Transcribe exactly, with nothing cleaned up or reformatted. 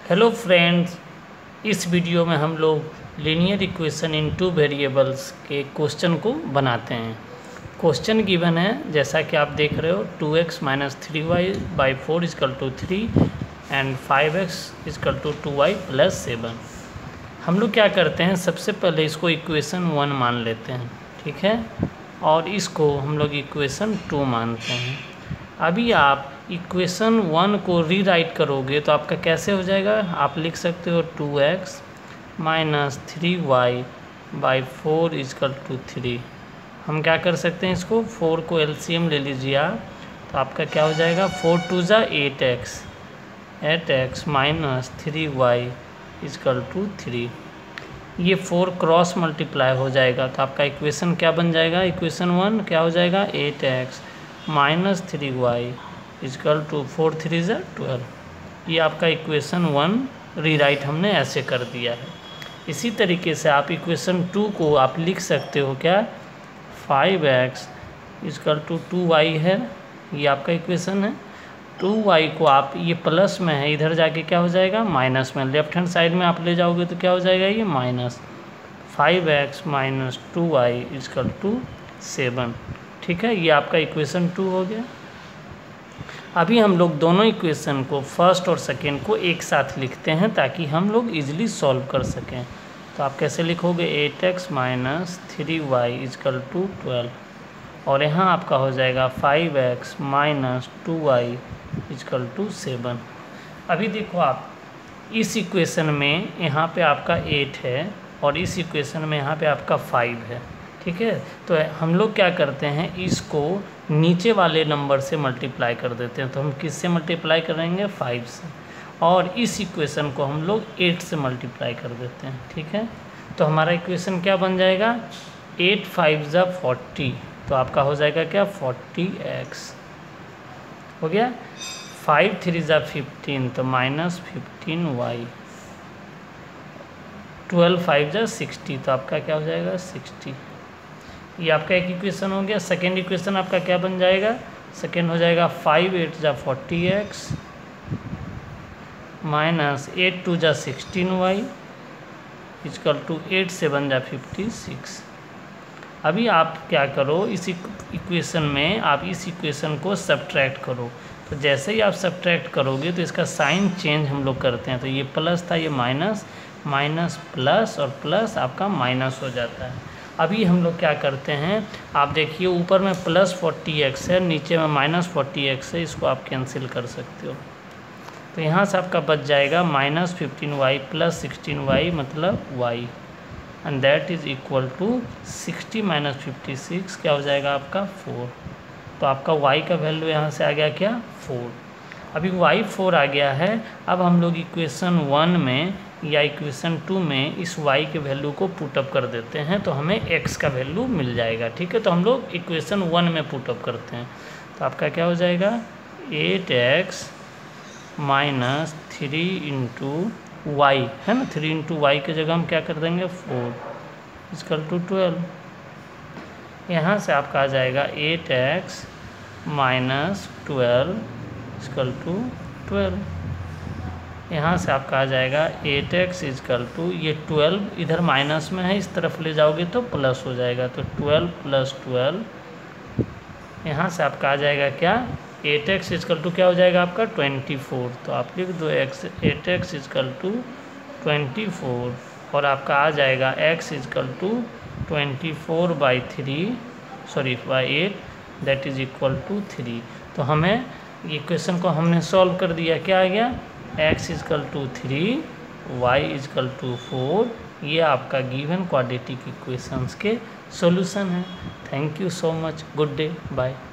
Hello friends, इस video में हम लोग linear equation in two variables के क्वेश्चन को बनाते हैं। क्वेश्चन गिवन है जैसा कि आप देख रहे हो, two X minus three Y by four equal to three and five x is equal to two Y plus seven. हम लोग क्या करते हैं, सबसे पहले इसको इक्वेशन वन मान लेते हैं, ठीक है, और इसको हम लोग इक्वेशन टू मानते हैं। अभी आप इक्वेशन वन को रीराइट करोगे तो आपका कैसे हो जाएगा, आप लिख सकते हो two X minus three Y by four equal to three. हम क्या कर सकते हैं, इसको फोर को एलसीएम ले लीजिए आप, तो आपका क्या हो जाएगा, फोर टू ज़ा eight x eight x minus three y is equal to three. ये फोर क्रॉस मल्टीप्लाई हो जाएगा तो आपका इक्वेशन क्या बन जाएगा, इक्वेशन वन क्या हो जाएगा, eight x minus three y is equal to four three ज़ा ट्वेल्व। ये आपका इक्वेशन वन रीराइट हमने ऐसे कर दिया है। इसी तरीके से आप इक्वेशन टू को आप लिख सकते हो क्या, five x is equal to two y है, ये आपका इक्वेशन है। टू वाई को आप, ये प्लस में है, इधर जाके क्या हो जाएगा, माइनस में, लेफ्ट हैंड साइड में आप ले जाओगे तो क्या हो जाएगा, ये minus five x minus two y is equal to seven. ठीक है, ये आपका इक्वेशन टू हो गया। अभी हम लोग दोनों इक्वेशन को, फर्स्ट और सेकेंड को एक साथ लिखते हैं ताकि हम लोग इजीली सॉल्व कर सकें। तो आप कैसे लिखोगे, eight x minus three y is equal to twelve, और यहाँ आपका हो जाएगा five x minus two y is equal to seven. अभी देखो आप, इस इक्वेशन में यहाँ पे आपका एट है और इस इक्वेशन में यहाँ पे आपका फाइव है, ठीक है। तो हम लोग क्या करते हैं, इसको नीचे वाले नंबर से मल्टीप्लाई कर देते हैं। तो हम किससे मल्टीप्लाई करेंगे, फाइव से, और इस इक्वेशन को हम लोग एट से मल्टीप्लाई कर देते हैं, ठीक है। तो हमारा इक्वेशन क्या बन जाएगा, एट फाइव ज़ा फोर्टी, तो आपका हो जाएगा क्या, फोर्टी एक्स हो गया। फाइव थ्री ज़ा फिफ्टीन, तो minus fifteen y. Twelve five ज़ा सिक्सटी, तो आपका क्या हो जाएगा, सिक्सटी। ये आपका एक इक्वेशन हो गया। सेकेंड इक्वेशन आपका क्या बन जाएगा, सेकेंड हो जाएगा फाइव एट ज़ा forty x minus eight two ज़ा sixteen y is equal to eight seven ज़ा फिफ्टी सिक्स। अभी आप क्या करो, इस इक्वेशन में आप इस इक्वेशन को सब्ट्रैक्ट करो। तो जैसे ही आप सब्ट्रैक्ट करोगे तो इसका साइन चेंज हम लोग करते हैं। तो ये प्लस था, ये माइनस, माइनस प्लस, और प्लस आपका माइनस हो जाता है। अभी हम लोग क्या करते हैं, आप देखिए ऊपर में प्लस फोर्टी एक्स है, नीचे में माइनस फोर्टी एक्स है, इसको आप कैंसिल कर सकते हो। तो यहाँ से आपका बच जाएगा minus fifteen y plus sixteen y मतलब y, and that is equal to sixty minus fifty six, क्या हो जाएगा आपका फोर। तो आपका y का वैल्यू यहाँ से आ गया क्या, फोर। अभी y फोर आ गया है। अब हम लोग इक्वेशन वन में या इक्वेशन टू में इस y के वैल्यू को पुटअप कर देते हैं, तो हमें x का वैल्यू मिल जाएगा, ठीक है। तो हम लोग इक्वेशन वन में पुटअप करते हैं, तो आपका क्या हो जाएगा, eight x minus three into y है ना, थ्री इंटू वाई की जगह हम क्या कर देंगे, फोर इजकल टू ट्वेल्व। यहाँ से आपका आ जाएगा eight x minus twelve is equal to twelve. यहाँ से आपका आ जाएगा एट एक्स इजकल टू, ये ट्वेल्व इधर माइनस में है, इस तरफ ले जाओगे तो प्लस हो जाएगा, तो ट्वेल्व प्लस ट्वेल्व। यहाँ से आपका आ जाएगा क्या, एट एक्स इजकल टू क्या हो जाएगा आपका, ट्वेंटी फोर। तो आप लिख दो x, eight x is equal to twenty four, और आपका आ जाएगा x is equal to twenty four by three sorry by eight, that is equal to three. तो हमें ये क्वेश्चन को हमने सॉल्व कर दिया, क्या आ गया, x is equal to three, y is equal to four. ये आपका गिवन क्वाड्रेटिक इक्वेशंस के सॉल्यूशन है। Thank you so much, good day, bye.